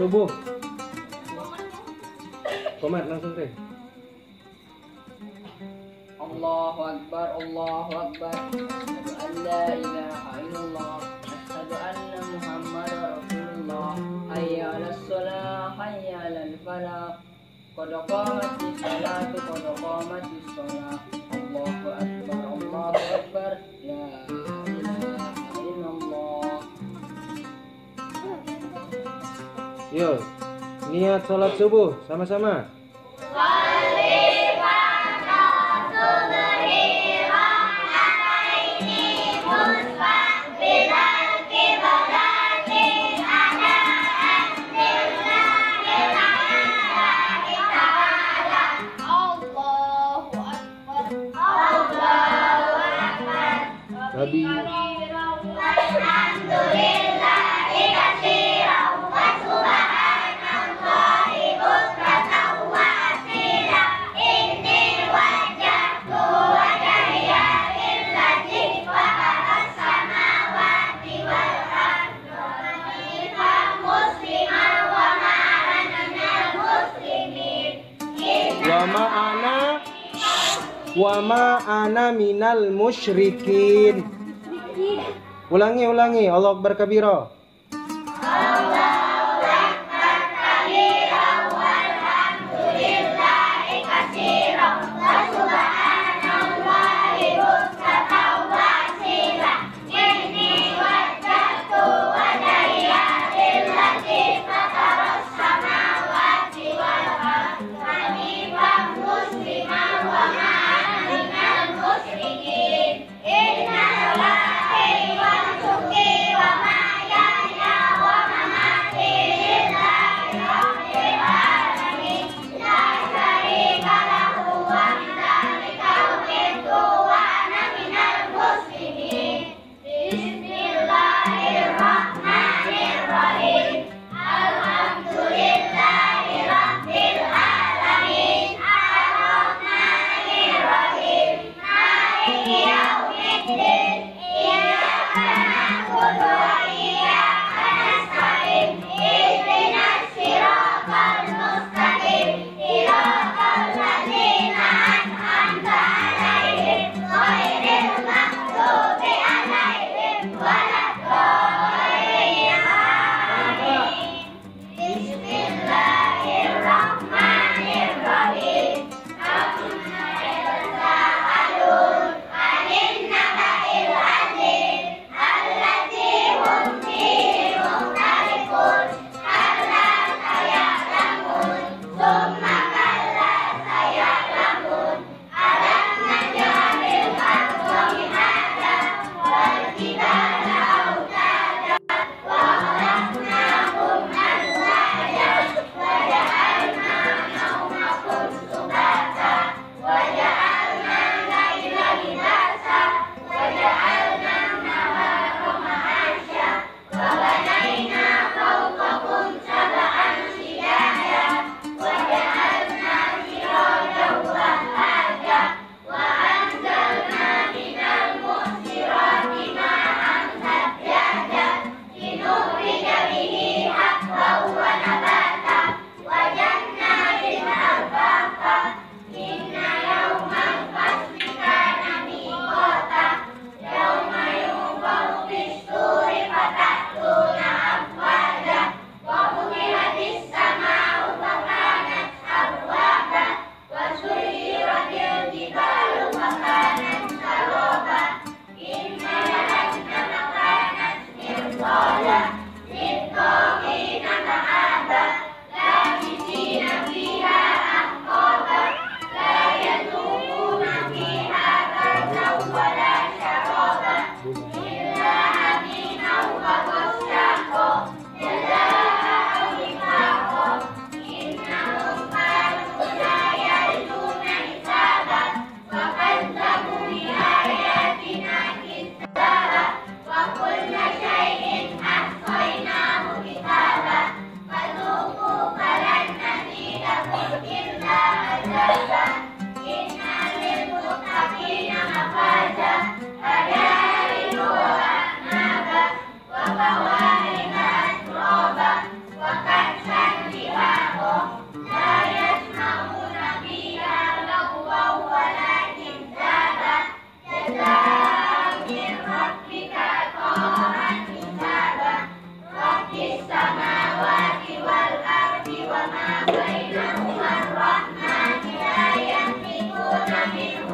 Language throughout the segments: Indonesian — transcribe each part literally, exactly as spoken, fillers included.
subuh. Komat langsung deh. Allahu Akbar, Allahu Akbar. Asyhadu an la ilaha illallah. Asyhadu anna Muhammadar Rasulullah. Hayya 'alas shalah, hayya 'alal falah. Qad qamatis salatu, qad qamatis shalah. Allahu Akbar, Allahu Akbar. La ilaha illallah. Yuk, niat sholat subuh sama-sama. Nabi wa ma'ana wa ma'ana minal musyrikin. Ulangi, ulangi. Allahu Akbar kabira. Allahu Akbar kabira walhamdulillahi katsira wa subhanallahi bukratan wa asila. Inni wajjahtu wajhiya lillati fataras samawati wal ardi hanifan musliman wa ma ana minal musyrikin. Inna lillahi wa nusuki wa mahyaya wa mamati lillahi rabbil alamin la syarika lahu wa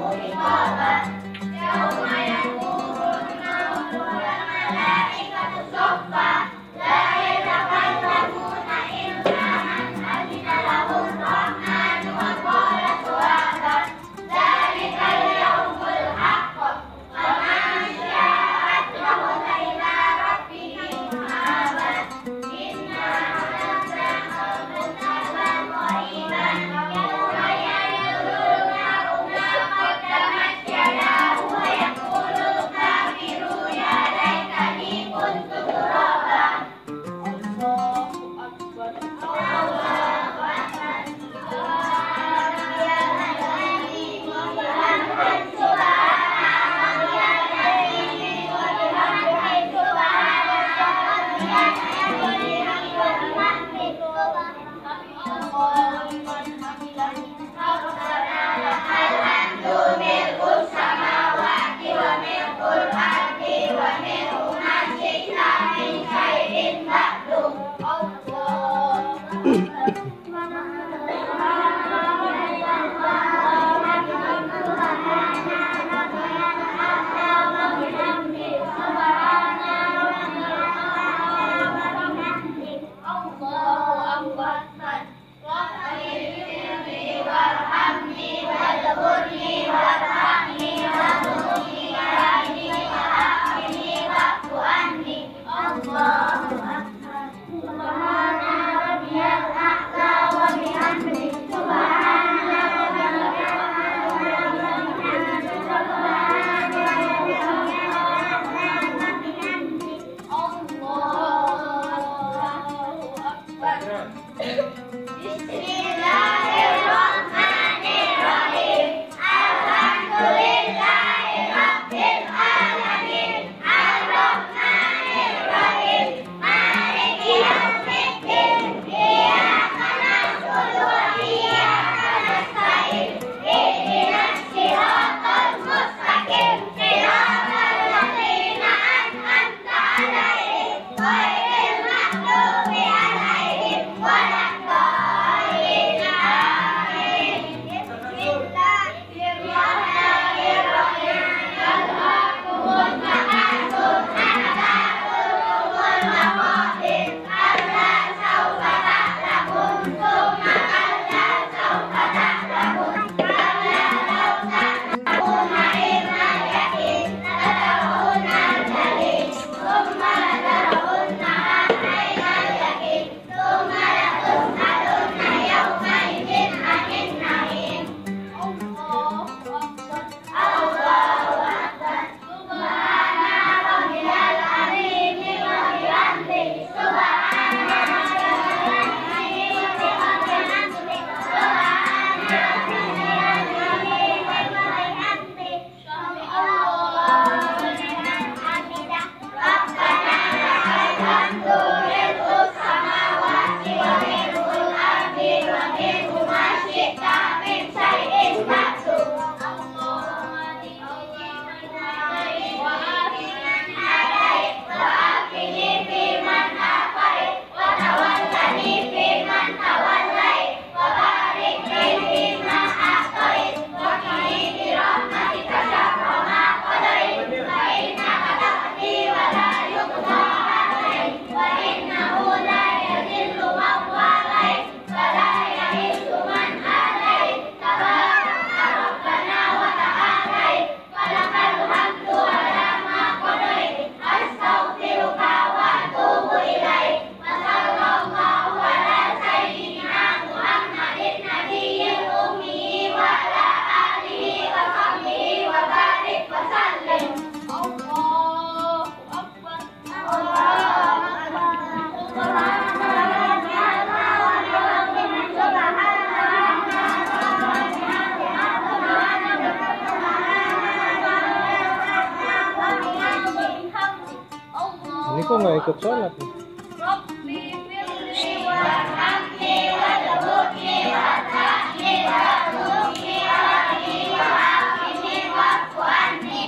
Ini kok nggak ikut sholat nih? Rabbi firli warhamni wadhurni warhamni warhamni warhamni warhamni wa'fu anni.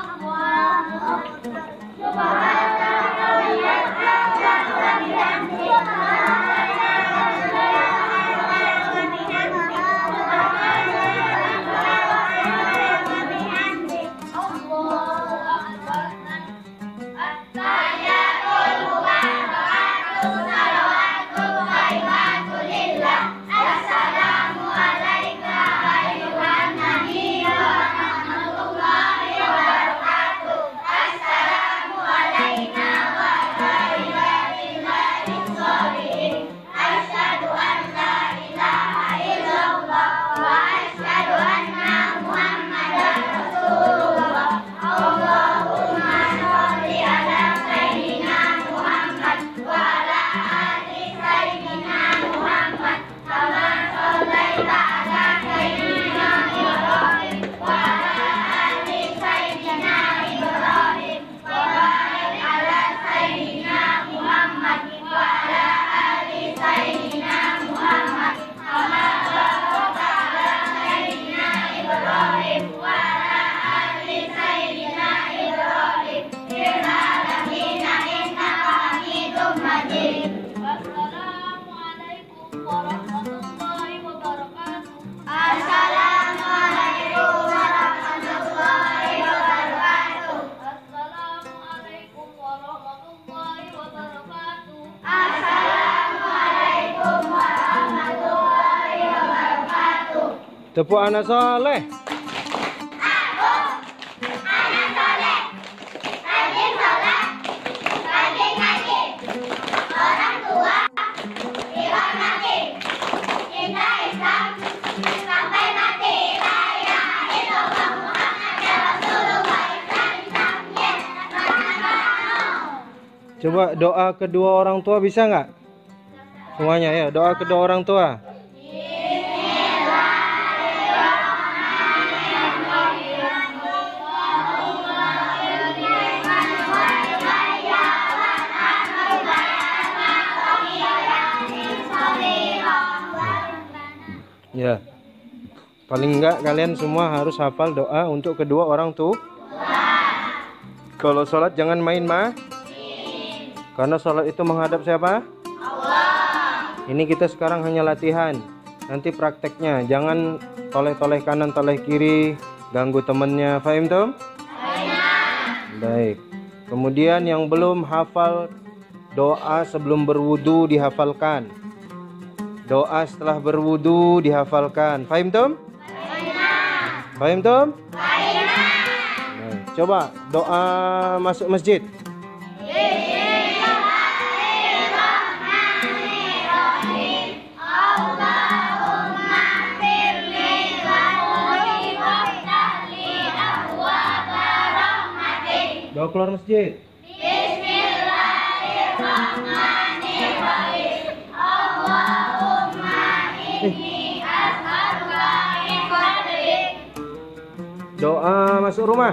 Allahu Akbar. Subhanallah wa bihamdihi. Tepuk anak soleh. Anak soleh, rajin sholat, rajin ngaji, orang tua dihormati, cinta Islam sampai mati. La ilaha illallah Muhammadur Rasulullah. Islam Islam yes. Coba doa kedua orang tua bisa nggak? Semuanya ya, doa kedua orang tua. Ya, paling enggak kalian semua harus hafal doa untuk kedua orang tua. Kalau sholat jangan main mah, karena sholat itu menghadap siapa? Allah. Ini kita sekarang hanya latihan, nanti prakteknya jangan toleh-toleh kanan, toleh kiri, ganggu temennya. Fahim tuh? Baik. Kemudian yang belum hafal doa sebelum berwudu dihafalkan. Doa setelah berwudu dihafalkan. Fahim Tom? Fahim Tom? Nah, coba doa masuk masjid. Bismillahirrahmanirrahim. Allahumma firli wa'udhi wa'tahli ahwaba rahmatik. Doa keluar masjid. Bismillahirrahmanirrahim. Allahumma inni as'aluka min fadlik. Doa masuk rumah.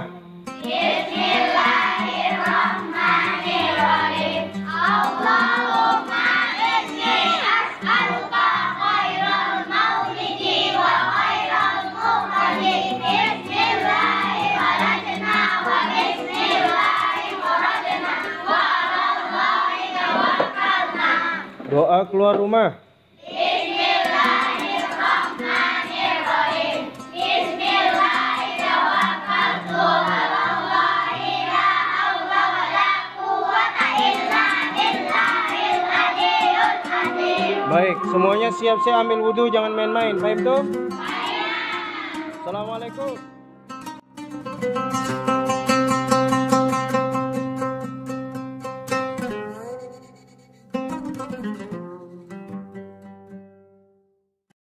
Bismillahirrahmanirrahim. Allahumma inni as'aluka khairal maulidi wa khairal mukhraji. Bismillahirrahmanirrahim wa bismillahirrahmanirrahim wa alallahi tawakkalna. Doa keluar rumah. Bismillahirrahmanirrahim. Bismillahirrahmanirrahim. La haula wa la quwwata illa billahil aliyyil azim. Baik, semuanya siap-siap ambil wudhu, jangan main-main. Fahim tuh? Assalamualaikum.